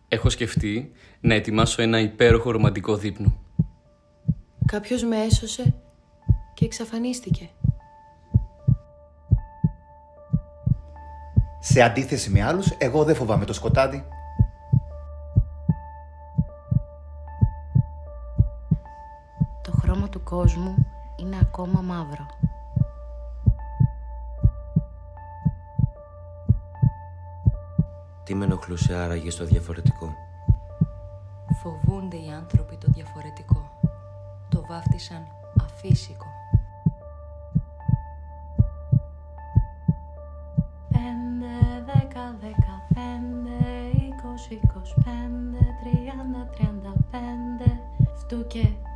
Έχω σκεφτεί να ετοιμάσω ένα υπέροχο ρομαντικό δείπνο. Κάποιος με έσωσε και εξαφανίστηκε. Σε αντίθεση με άλλους, εγώ δεν φοβάμαι το σκοτάδι. Το χρώμα του κόσμου είναι ακόμα μαύρο. Τι με ενοχλούσε άραγε στο διαφορετικό? Φοβούνται οι άνθρωποι το διαφορετικό. Το βάφτισαν αφύσικο. 5, 10, 15, 20, 25, 30, 35, φτού και